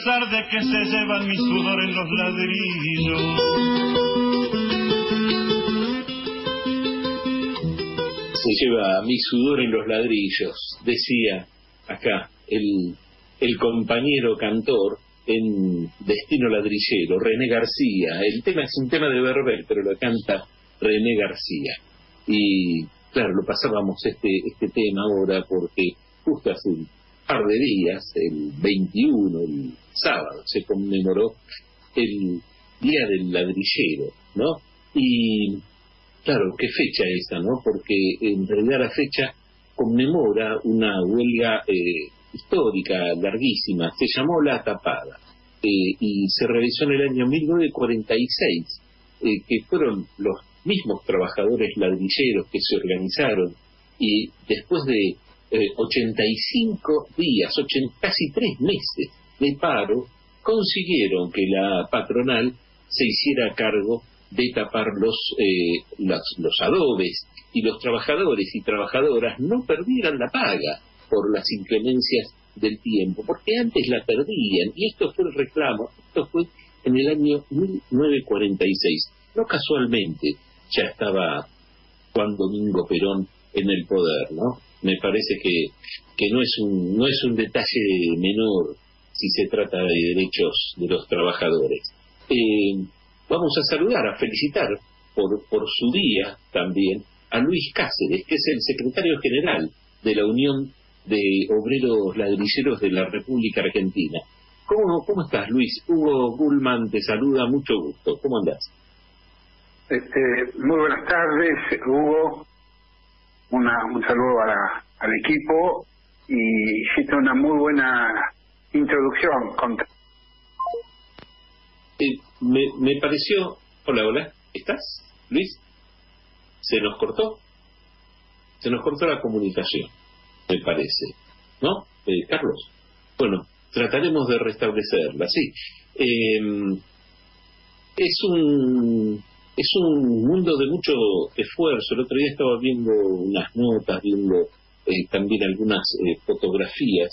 pesar de que se llevan mi sudor en los ladrillos. Se lleva mi sudor en los ladrillos, decía acá el compañero cantor en Destino Ladrillero, René García. El tema es un tema de Verbel, pero lo canta René García. Y claro, lo pasábamos este tema ahora porque justo hace un par de días, el 21, el sábado, se conmemoró el Día del Ladrillero, ¿no? Y claro, ¿qué fecha es esta, no? Porque en realidad la fecha conmemora una huelga histórica, larguísima, se llamó La Tapada, y se realizó en el año 1946, que fueron los mismos trabajadores ladrilleros que se organizaron, y después de 85 días, casi 3 meses de paro, consiguieron que la patronal se hiciera cargo de tapar los adobes, y los trabajadores y trabajadoras no perdieran la paga por las inclemencias del tiempo, porque antes la perdían, y esto fue el reclamo, esto fue en el año 1946. No casualmente ya estaba Juan Domingo Perón en el poder, ¿no? Me parece que no es un detalle menor si se trata de derechos de los trabajadores. Vamos a saludar, a felicitar por su día también a Luis Cáceres, que es el secretario general de la Unión de Obreros Ladrilleros de la República Argentina. ¿Cómo estás, Luis? Hugo Gullman te saluda, mucho gusto. ¿Cómo andás? Muy buenas tardes, Hugo. Un saludo al equipo, y hiciste una muy buena introducción. Me pareció... Hola, ¿estás, Luis? ¿Se nos cortó la comunicación, me parece, ¿no? Carlos, bueno, trataremos de restablecerla, sí. Es un mundo de mucho esfuerzo. El otro día estaba viendo unas notas, viendo también algunas fotografías,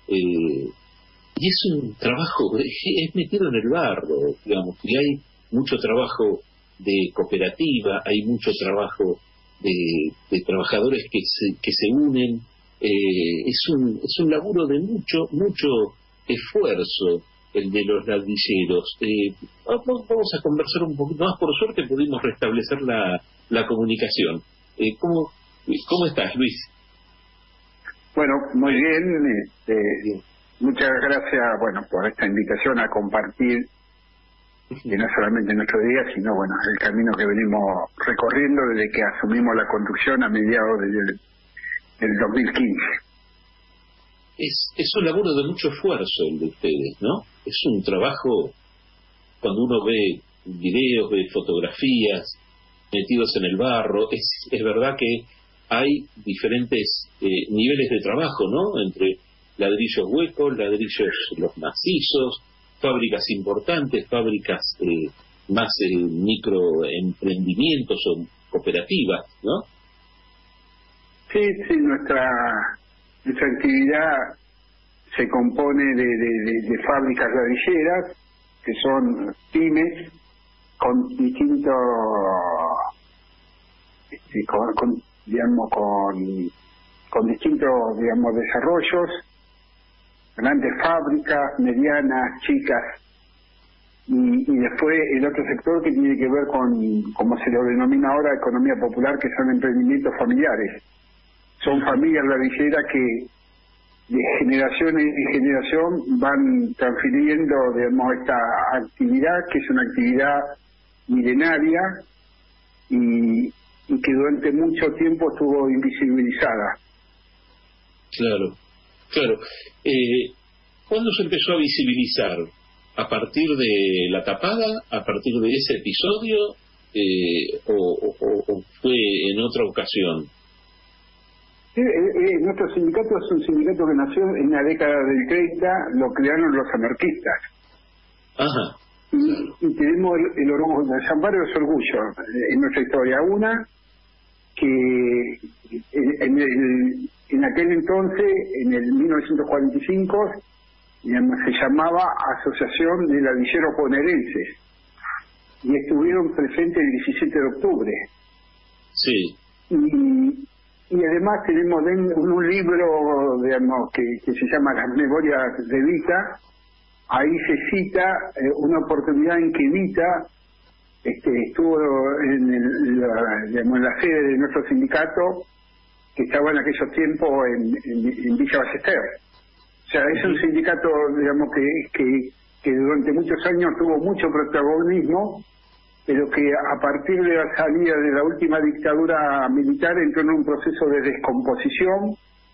y es un trabajo, es metido en el barro, digamos, y hay mucho trabajo de cooperativa, hay mucho trabajo de trabajadores que se unen. Es un laburo de mucho esfuerzo el de los ladrilleros. Vamos a conversar un poquito más. Por suerte pudimos restablecer la comunicación. ¿Cómo estás, Luis? Bueno, muy bien. Muchas gracias, por esta invitación a compartir, que no solamente nuestro día, sino el camino que venimos recorriendo desde que asumimos la conducción a mediados del 2015. Es un laburo de mucho esfuerzo el de ustedes, ¿no? Es un trabajo, cuando uno ve videos, ve fotografías metidos en el barro, es verdad que hay diferentes niveles de trabajo, ¿no? Entre ladrillos huecos, ladrillos los macizos, fábricas importantes, fábricas más microemprendimientos o cooperativas, ¿no? Sí, nuestra actividad se compone de fábricas ladrilleras, que son pymes, con distintos, con distintos, desarrollos, grandes fábricas, medianas, chicas, y después el otro sector que tiene que ver con, como se lo denomina ahora, economía popular, que son emprendimientos familiares. Son familias ladrilleras que de generación en generación van transfiriendo, esta actividad, que es una actividad milenaria y que durante mucho tiempo estuvo invisibilizada. Claro. ¿Cuándo se empezó a visibilizar? ¿A partir de La Tapada? ¿A partir de ese episodio? ¿O fue en otra ocasión? Nuestro sindicato es un sindicato que nació en la década del 30, lo crearon los anarquistas. Ajá. Y tenemos el orgullo, San varios orgullos en nuestra historia. Una, que en aquel entonces, en el 1945, se llamaba Asociación de Ladrilleros Bonaerenses, y estuvieron presentes el 17 de octubre. Sí. Y además tenemos un libro, digamos, que se llama Las Memorias de Evita. Ahí se cita una oportunidad en que Evita estuvo en la sede de nuestro sindicato, que estaba en aquellos tiempos en Villa Ballester. O sea, es un sindicato, digamos, que durante muchos años tuvo mucho protagonismo, pero que a partir de la salida de la última dictadura militar entró en un proceso de descomposición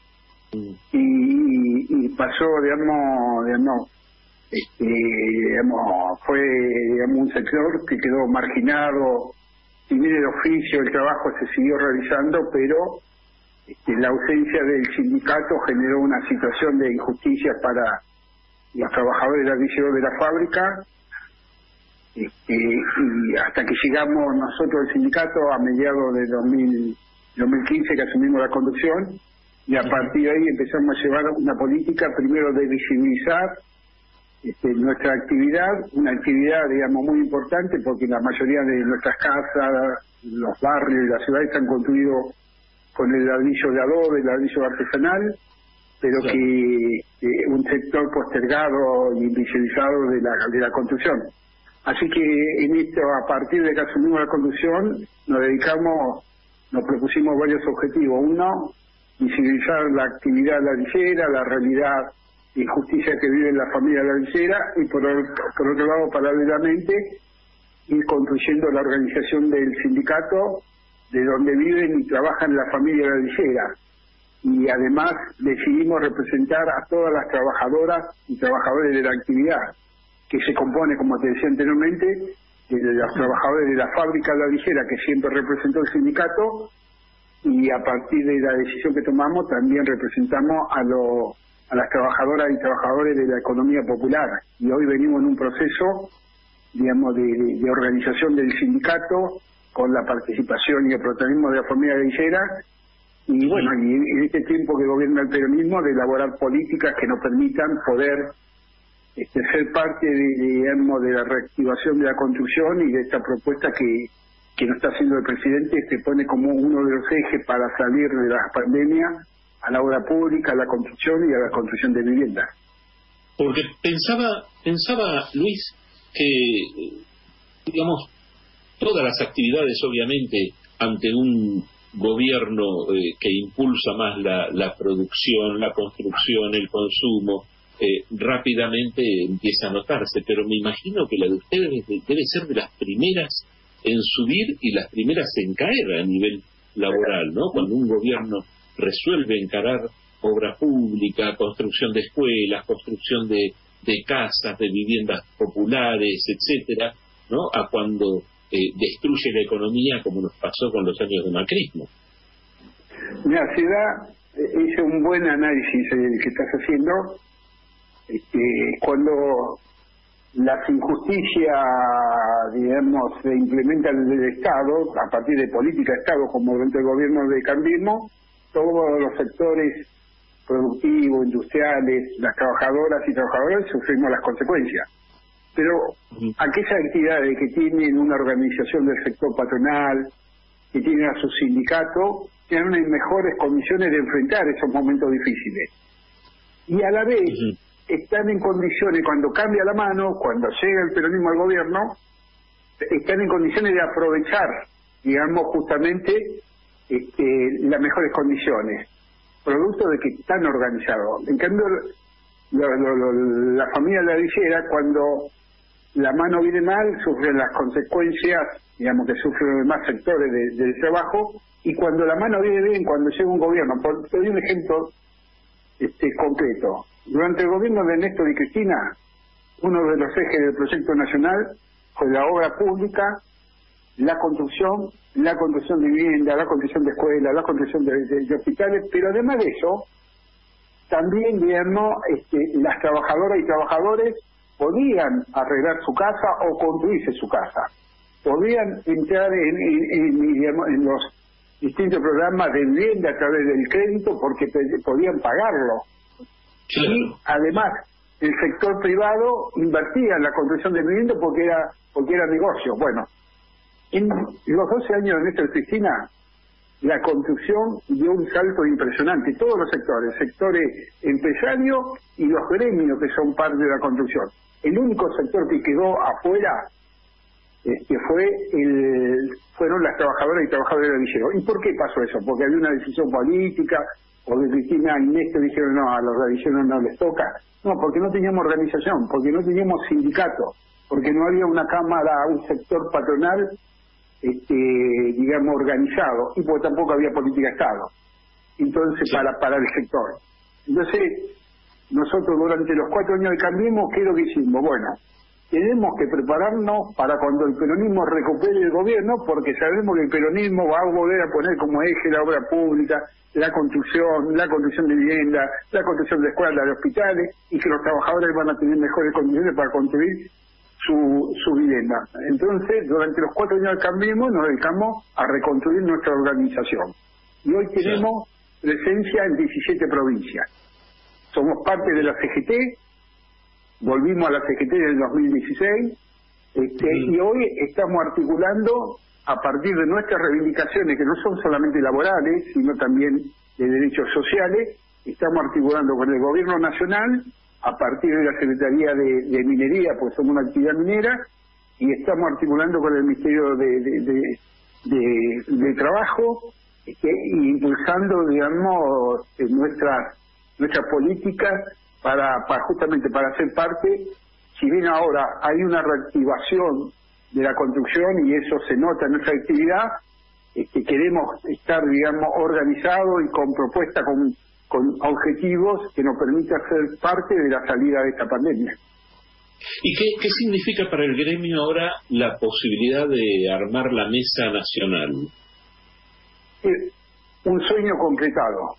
y pasó, fue un sector que quedó marginado. Si bien el oficio, el trabajo se siguió realizando, pero la ausencia del sindicato generó una situación de injusticia para los trabajadores ladrilleros de la fábrica, y hasta que llegamos nosotros al sindicato a mediados de 2015, que asumimos la conducción, y a partir de ahí empezamos a llevar una política primero de visibilizar nuestra actividad, una actividad, digamos, muy importante, porque la mayoría de nuestras casas, los barrios y las ciudades están construidos con el ladrillo de adobe, el ladrillo artesanal, pero claro, que un sector postergado y invisibilizado de la construcción. Así que en esto, a partir de que asumimos la conducción, nos propusimos varios objetivos. Uno, visibilizar la actividad ladrillera, la realidad de injusticia que vive la familia ladrillera, y por otro lado, paralelamente, ir construyendo la organización del sindicato de donde viven y trabajan la familia ladrillera. Y además decidimos representar a todas las trabajadoras y trabajadores de la actividad, que se compone, como te decía anteriormente, de los trabajadores de la fábrica ladrillera, que siempre representó el sindicato, y a partir de la decisión que tomamos también representamos a las trabajadoras y trabajadores de la economía popular. Y hoy venimos en un proceso, digamos, de organización del sindicato, con la participación y el protagonismo de la familia ladrillera, y bueno, y en este tiempo que gobierna el peronismo, de elaborar políticas que nos permitan poder ser parte de la reactivación de la construcción y de esta propuesta que nos está haciendo el presidente, que pone como uno de los ejes para salir de la pandemia a la obra pública, a la construcción y a la construcción de viviendas. Porque pensaba Luis, que digamos, todas las actividades, obviamente, ante un gobierno que impulsa más la producción, la construcción, el consumo, rápidamente empieza a notarse, pero me imagino que la de ustedes debe ser de las primeras en subir y las primeras en caer a nivel laboral, ¿no? Cuando un gobierno resuelve encarar obra pública, construcción de escuelas, construcción de casas, de viviendas populares, etcétera, ¿no? A cuando destruye la economía, como nos pasó con los años de macrismo. Mira, se da, hice un buen análisis el que estás haciendo. Cuando las injusticias, digamos, se implementan desde el Estado, a partir de política de Estado, como dentro del gobierno de Cambiemos, todos los sectores productivos, industriales, las trabajadoras y trabajadores sufrimos las consecuencias. Pero aquellas actividades que tienen una organización del sector patronal, que tienen a su sindicato, tienen unas mejores condiciones de enfrentar esos momentos difíciles. Y a la vez están en condiciones, cuando cambia la mano, cuando llega el peronismo al gobierno, están en condiciones de aprovechar, digamos, justamente las mejores condiciones, producto de que están organizados. En cambio, la familia ladrillera, cuando la mano viene mal, sufren las consecuencias, digamos, que sufren los demás sectores del trabajo, y cuando la mano viene bien, cuando llega un gobierno, te doy un ejemplo concreto. Durante el gobierno de Néstor y Cristina, uno de los ejes del proyecto nacional fue la obra pública, la construcción de vivienda, la construcción de escuelas, la construcción de hospitales, pero además de eso, también, digamos, las trabajadoras y trabajadores podían arreglar su casa o construirse su casa, podían entrar en los distintos programas de vivienda a través del crédito porque podían pagarlo. Claro. Y además el sector privado invertía en la construcción de viviendas porque era negocio. Bueno, en los 12 años de Néstor Cristina, la construcción dio un salto impresionante, todos los sectores empresarios y los gremios que son parte de la construcción. El único sector que quedó afuera fueron las trabajadoras y trabajadores de radilleros. ¿Y por qué pasó eso? Porque había una decisión política, porque Cristina y Néstor dijeron no, a los radilleros no les toca. No, porque no teníamos organización, porque no teníamos sindicato, porque no había una cámara, un sector patronal digamos, organizado, y porque tampoco había política de Estado. Entonces, sí, para el sector. Entonces, nosotros durante los 4 años de Cambiemos, ¿qué es lo que hicimos? Bueno, tenemos que prepararnos para cuando el peronismo recupere el gobierno, porque sabemos que el peronismo va a volver a poner como eje la obra pública, la construcción de viviendas, la construcción de escuelas, de hospitales, y que los trabajadores van a tener mejores condiciones para construir su vivienda. Entonces, durante los 4 años de Cambiemos nos dedicamos a reconstruir nuestra organización. Y hoy tenemos presencia en 17 provincias. Somos parte de la CGT, volvimos a la CGT en el 2016, y hoy estamos articulando, a partir de nuestras reivindicaciones, que no son solamente laborales, sino también de derechos sociales, estamos articulando con el Gobierno Nacional, a partir de la Secretaría de Minería, pues somos una actividad minera, y estamos articulando con el Ministerio de Trabajo, y impulsando, digamos, nuestras políticas justamente para ser parte. Si bien ahora hay una reactivación de la construcción y eso se nota en nuestra actividad, queremos estar, digamos, organizados y con propuestas, con objetivos que nos permitan ser parte de la salida de esta pandemia. ¿Y qué significa para el gremio ahora la posibilidad de armar la mesa nacional? Un sueño concretado.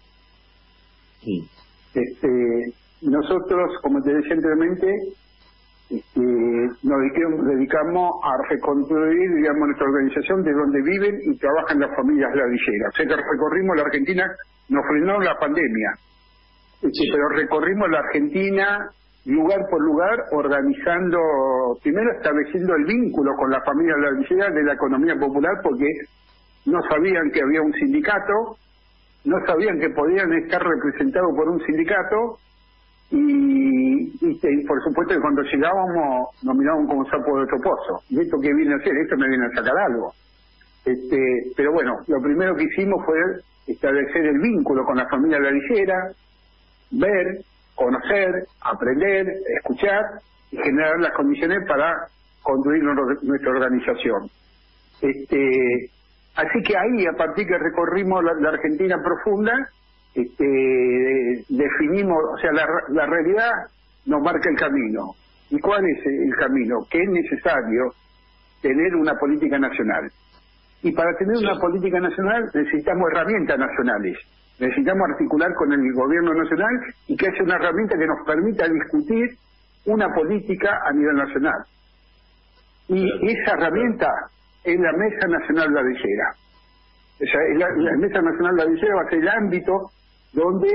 Nosotros, como te decía anteriormente, nos dedicamos a reconstruir, digamos, nuestra organización de donde viven y trabajan las familias ladrilleras. O sea que recorrimos la Argentina, nos frenó la pandemia, pero recorrimos la Argentina lugar por lugar, organizando, primero estableciendo el vínculo con las familias ladrilleras de la economía popular, porque no sabían que había un sindicato, no sabían que podían estar representados por un sindicato, y por supuesto que cuando llegábamos nos miraban como sapo de otro pozo. ¿Y esto qué viene a hacer? Esto me viene a sacar algo. Pero bueno, lo primero que hicimos fue establecer el vínculo con la familia ladrillera, ver, conocer, aprender, escuchar y generar las condiciones para construir nuestra organización. Así que ahí, a partir que recorrimos la Argentina profunda, definimos, o sea, la realidad nos marca el camino. ¿Y cuál es el camino? Que es necesario tener una política nacional. Y para tener una política nacional necesitamos herramientas nacionales. Necesitamos articular con el gobierno nacional y que haya una herramienta que nos permita discutir una política a nivel nacional. Y esa herramienta es la Mesa Nacional Ladrillera. O sea, la Mesa Nacional Ladrillera va a ser el ámbito donde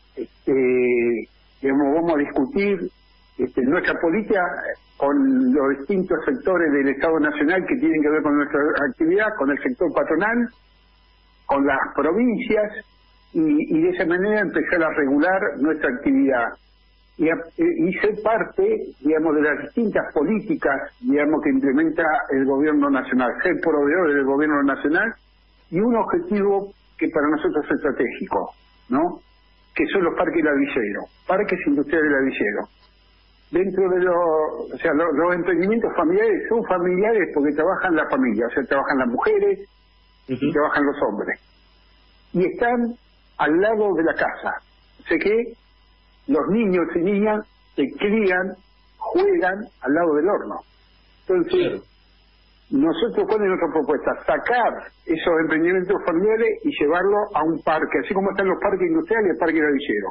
vamos a discutir nuestra política con los distintos sectores del Estado Nacional que tienen que ver con nuestra actividad, con el sector patronal, con las provincias, y de esa manera empezar a regular nuestra actividad y ser parte, digamos, de las distintas políticas, digamos, que implementa el gobierno nacional, ser proveedor del gobierno nacional, y un objetivo que para nosotros es estratégico, ¿no? Que son los parques ladrilleros, parques industriales ladrilleros. Dentro de los emprendimientos familiares son familiares porque trabajan la familia, o sea, trabajan las mujeres y trabajan los hombres. Y están al lado de la casa. O sea que los niños y niñas se crían, juegan al lado del horno. Entonces, nosotros, ¿cuál es nuestra propuesta? Sacar esos emprendimientos familiares y llevarlos a un parque, así como están los parques industriales y el parque ladrillero.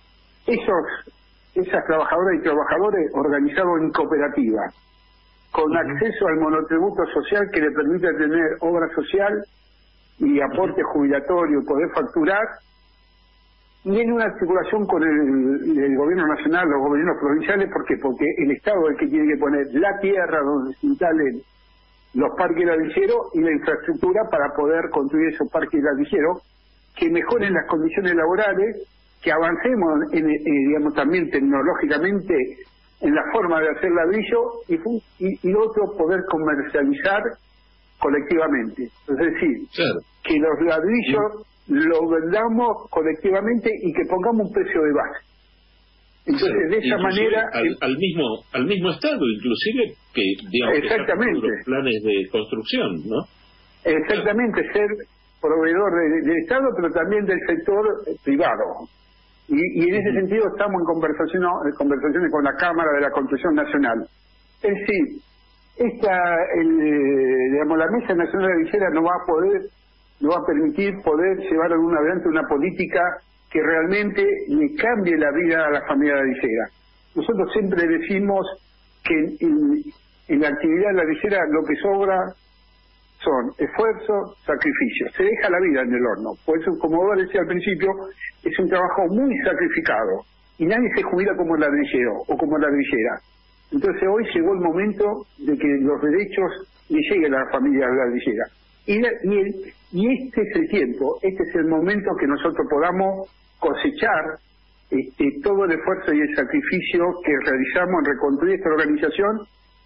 Esas trabajadoras y trabajadores organizados en cooperativas, con acceso al monotributo social que le permita tener obra social y aporte jubilatorio y poder facturar, y en una articulación con el gobierno nacional, los gobiernos provinciales. ¿Por qué? Porque el Estado es el que tiene que poner la tierra donde se instalen los parques ladrilleros y la infraestructura para poder construir esos parques ladrilleros, que mejoren las condiciones laborales, que avancemos digamos, también tecnológicamente en la forma de hacer ladrillo, y otro, poder comercializar colectivamente. Es decir, claro, que los ladrillos lo vendamos colectivamente y que pongamos un precio de base. Entonces, claro, de esa manera... al mismo Estado, inclusive, que digamos exactamente, que los planes de construcción, ¿no? Exactamente, ser proveedor del Estado, pero también del sector privado. Y en ese sentido estamos en conversaciones con la Cámara de la Construcción Nacional. Es decir, digamos, la Mesa Nacional Ladrillera no va a permitir poder llevar adelante una política que realmente le cambie la vida a la familia ladrillera. Nosotros siempre decimos que en la actividad ladrillera lo que sobra son esfuerzo, sacrificio. Se deja la vida en el horno. Por eso, como vos decía al principio, es un trabajo muy sacrificado. Y nadie se jubila como ladrillero o como ladrillera. Entonces hoy llegó el momento de que los derechos le lleguen a la familia ladrillera. Y este es el tiempo, este es el momento que nosotros podamos cosechar todo el esfuerzo y el sacrificio que realizamos en reconstruir esta organización,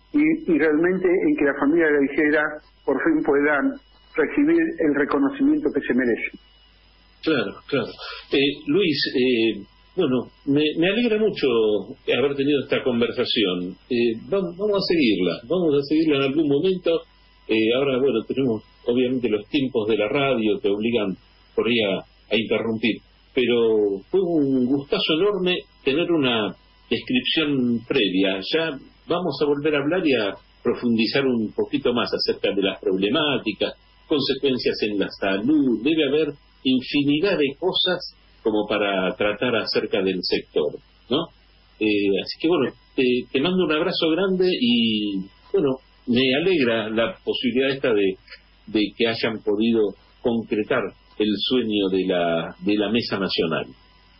y realmente en que la familia ladrillera por fin puedan recibir el reconocimiento que se merece. Claro, claro. Luis, bueno, me alegra mucho haber tenido esta conversación. Vamos a seguirla en algún momento. Ahora, bueno, tenemos obviamente los tiempos de la radio que obligan por ahí a interrumpir, pero fue un gustazo enorme tener una descripción previa. Ya vamos a volver a hablar y a profundizar un poquito más acerca de las problemáticas, consecuencias en la salud. Debe haber infinidad de cosas como para tratar acerca del sector, ¿no? Así que bueno, te mando un abrazo grande y bueno, me alegra la posibilidad esta de que hayan podido concretar el sueño de la Mesa Nacional.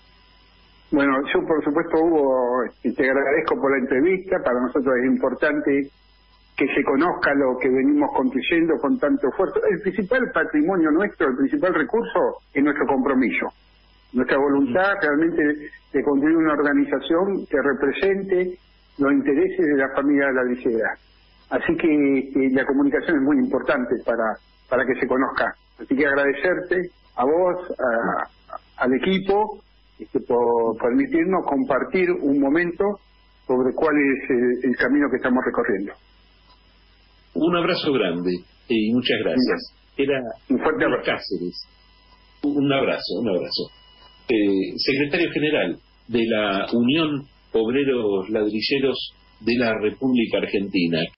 Bueno, yo por supuesto, Hugo, te agradezco por la entrevista. Para nosotros es importante que se conozca lo que venimos construyendo con tanto esfuerzo. El principal patrimonio nuestro, el principal recurso, es nuestro compromiso, nuestra voluntad realmente de construir una organización que represente los intereses de la familia ladrillera. Así que la comunicación es muy importante para que se conozca. Así que agradecerte a vos, al equipo, por permitirnos compartir un momento sobre cuál es el camino que estamos recorriendo. Un abrazo grande y muchas gracias. Era un fuerte abrazo. Cáceres. Un abrazo. Secretario General de la Unión Obreros Ladrilleros de la República Argentina.